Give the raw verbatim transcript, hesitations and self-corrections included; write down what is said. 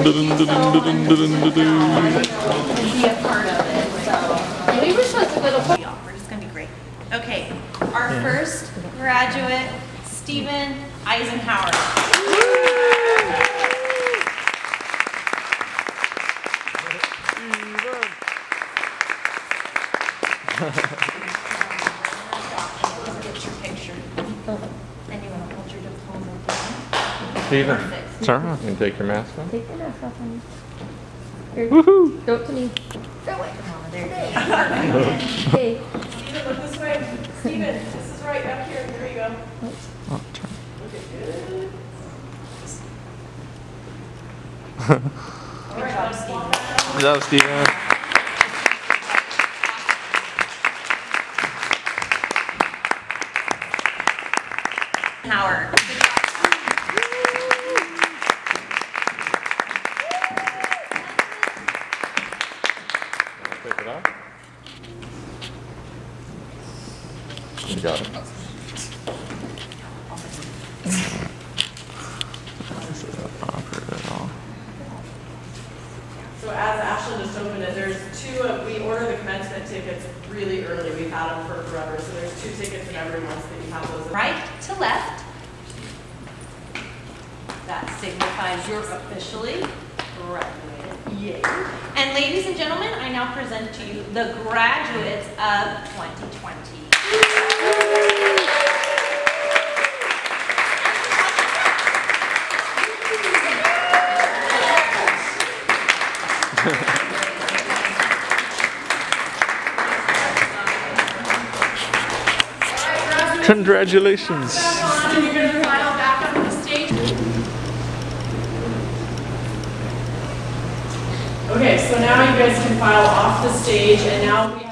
be a part of it. So we were supposed to go to awkward. It's gonna be great. Okay, our yeah. first graduate, Stephen Eisenhower. Get your picture. And you want to hold your diploma down. Steven, turn around. You can take your mask off. Take your mask off, honey. Here. Woohoo! Go to me. Go away. Oh, there you go. Hey. Steven, look this way. Steven, this is right up here. There you go. Oh, turn. Okay, good. Good job, Stephen. Good job, Steven. Howard. Take it off. You got it. So as Ashlyn just opened it, there's two, of, we order the commencement tickets really early. We've had them for forever. So there's two tickets in every month that you have those. Right to left. That signifies you're officially graduated. Yay. And ladies and gentlemen, I now present to you the graduates of twenty twenty. Congratulations. And you're going to file back up the stage. Okay, so now you guys can file off the stage, and now we